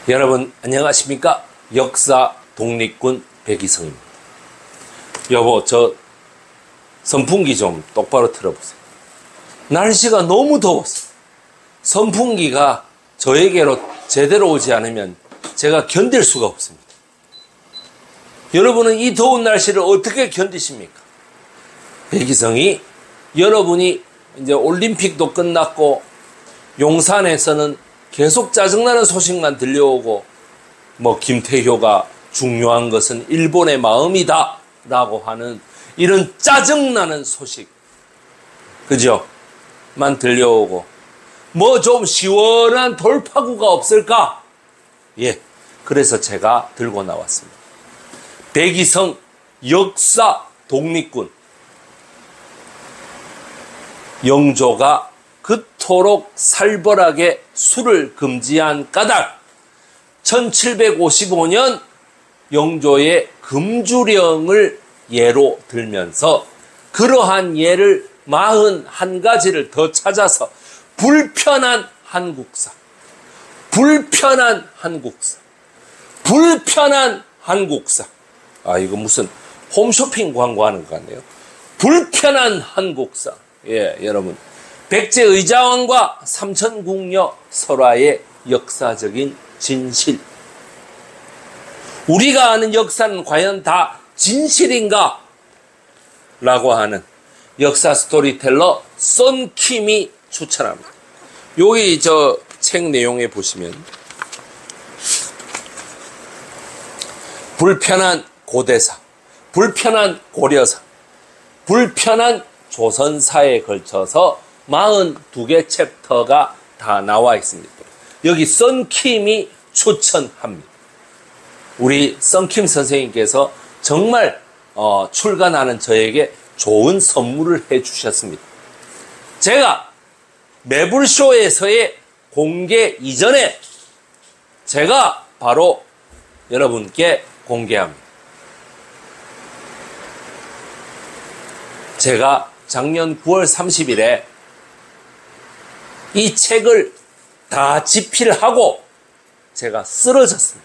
여러분 안녕하십니까? 역사 독립군 백이성입니다. 여보, 저 선풍기 좀 똑바로 틀어보세요. 날씨가 너무 더웠어요. 선풍기가 저에게로 제대로 오지 않으면 제가 견딜 수가 없습니다. 여러분은 이 더운 날씨를 어떻게 견디십니까? 백이성이 여러분이 이제 올림픽도 끝났고 용산에서는 계속 짜증나는 소식만 들려오고 뭐 김태효가 중요한 것은 일본의 마음이다 라고 하는 이런 짜증나는 소식, 그죠? 만 들려오고 뭐 좀 시원한 돌파구가 없을까? 예, 그래서 제가 들고 나왔습니다. 백이성 역사 독립군. 영조가 그토록 살벌하게 술을 금지한 까닭, 1755년 영조의 금주령을 예로 들면서 그러한 예를 41가지를 더 찾아서 불편한 한국사, 불편한 한국사, 불편한 한국사. 아, 이거 무슨 홈쇼핑 광고하는 것 같네요. 불편한 한국사. 예, 여러분. 백제의자왕과 삼천궁녀 설화의 역사적인 진실. 우리가 아는 역사는 과연 다 진실인가? 라고 하는 역사 스토리텔러 썬킴이 추천합니다. 여기 저 책 내용에 보시면 불편한 고대사, 불편한 고려사, 불편한 조선사에 걸쳐서 42개 챕터가 다 나와 있습니다. 여기 썬킴이 추천합니다. 우리 썬킴 선생님께서 정말 출간하는 저에게 좋은 선물을 해주셨습니다. 제가 매불쇼에서의 공개 이전에 제가 바로 여러분께 공개합니다. 제가 작년 9월 30일에 이 책을 다 집필하고 제가 쓰러졌습니다.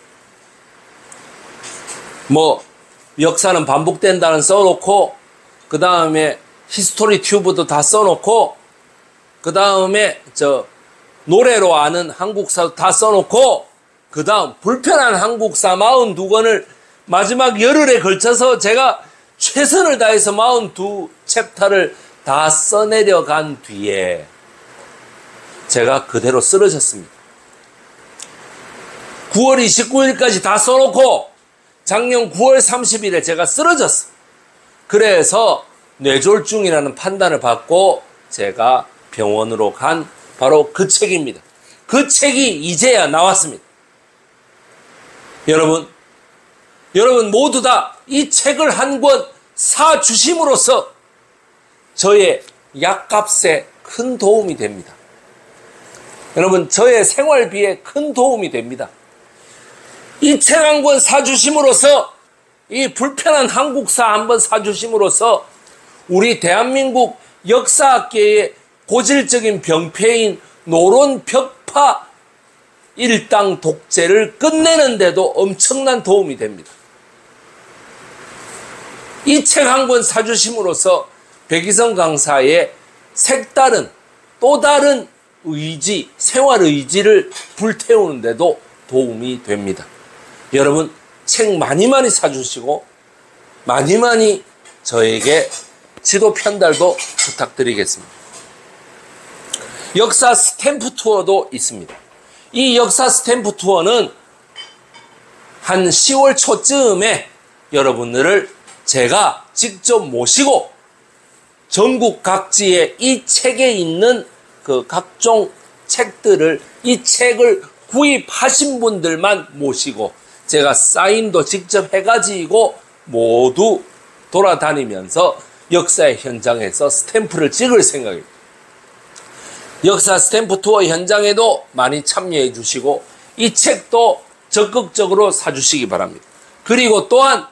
뭐 역사는 반복된다는 써놓고, 그 다음에 히스토리 튜브도 다 써놓고, 그 다음에 저 노래로 아는 한국사도 다 써놓고, 그 다음 불편한 한국사 42권을 마지막 열흘에 걸쳐서 제가 최선을 다해서 42 챕터를 다 써내려간 뒤에 제가 그대로 쓰러졌습니다. 9월 29일까지 다 써놓고 작년 9월 30일에 제가 쓰러졌어요. 그래서 뇌졸중이라는 판단을 받고 제가 병원으로 간 바로 그 책입니다. 그 책이 이제야 나왔습니다. 여러분 모두 다 이 책을 한 권 사주심으로써 저의 약값에 큰 도움이 됩니다. 여러분, 저의 생활비에 큰 도움이 됩니다. 이 책 한 권 사주심으로써, 이 불편한 한국사 한번 사주심으로써 우리 대한민국 역사학계의 고질적인 병폐인 노론 벽파 일당 독재를 끝내는데도 엄청난 도움이 됩니다. 이 책 한 권 사주심으로써 백이성 강사의 색다른 또 다른 의지, 생활 의지를 불태우는데도 도움이 됩니다. 여러분, 책 많이 사주시고 많이 저에게 지도 편달도 부탁드리겠습니다. 역사 스탬프 투어도 있습니다. 이 역사 스탬프 투어는 한 10월 초쯤에 여러분들을 제가 직접 모시고 전국 각지에 이 책에 있는 그 각종 책들을, 이 책을 구입하신 분들만 모시고 제가 사인도 직접 해가지고 모두 돌아다니면서 역사의 현장에서 스탬프를 찍을 생각입니다. 역사 스탬프 투어 현장에도 많이 참여해 주시고 이 책도 적극적으로 사주시기 바랍니다. 그리고 또한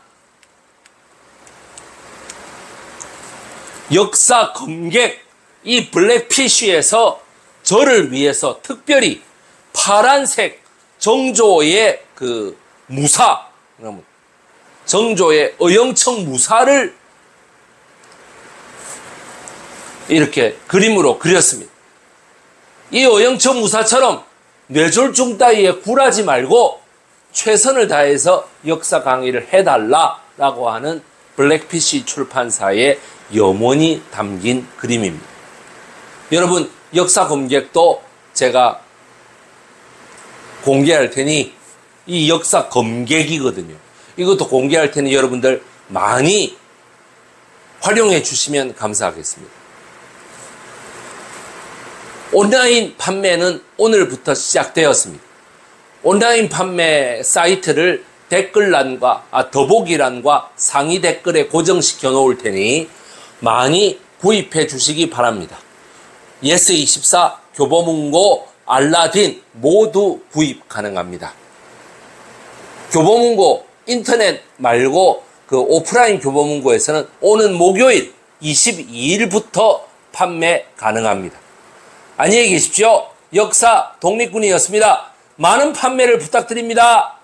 역사 검객 이 블랙피쉬에서 저를 위해서 특별히 파란색 정조의 그 무사, 정조의 어영청 무사를 이렇게 그림으로 그렸습니다. 이 어영청 무사처럼 뇌졸중 따위에 굴하지 말고 최선을 다해서 역사 강의를 해달라라고 하는 블랙피쉬 출판사의 염원이 담긴 그림입니다. 여러분, 역사 검객도 제가 공개할 테니, 이 역사 검객이거든요. 이것도 공개할 테니 여러분들 많이 활용해 주시면 감사하겠습니다. 온라인 판매는 오늘부터 시작되었습니다. 온라인 판매 사이트를 댓글란과 더보기란과 상위 댓글에 고정시켜 놓을 테니 많이 구입해 주시기 바랍니다. 예스24, 교보문고, 알라딘 모두 구입 가능합니다. 교보문고 인터넷 말고 그 오프라인 교보문고에서는 오는 목요일 22일부터 판매 가능합니다. 안녕히 계십시오. 역사 독립군이었습니다. 많은 판매를 부탁드립니다.